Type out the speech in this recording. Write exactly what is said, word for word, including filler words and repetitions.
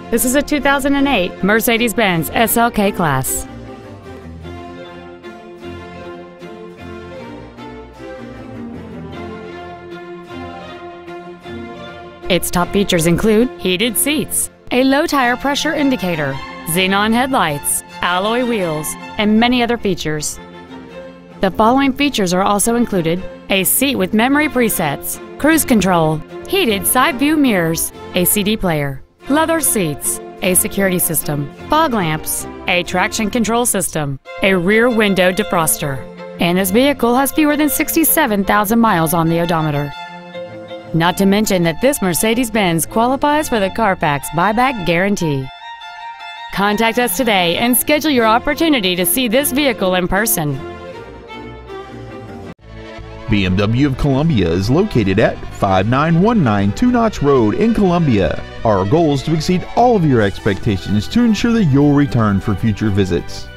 This is a two thousand eight Mercedes-Benz S L K Class. Its top features include heated seats, a low tire pressure indicator, xenon headlights, alloy wheels, and many other features. The following features are also included: a seat with memory presets, cruise control, heated side view mirrors, a C D player, leather seats, a security system, fog lamps, a traction control system, a rear window defroster, and this vehicle has fewer than sixty-seven thousand miles on the odometer. Not to mention that this Mercedes-Benz qualifies for the Carfax buyback guarantee. Contact us today and schedule your opportunity to see this vehicle in person. B M W of Columbia is located at five nine one nine Two Notch Road in Columbia. Our goal is to exceed all of your expectations to ensure that you'll return for future visits.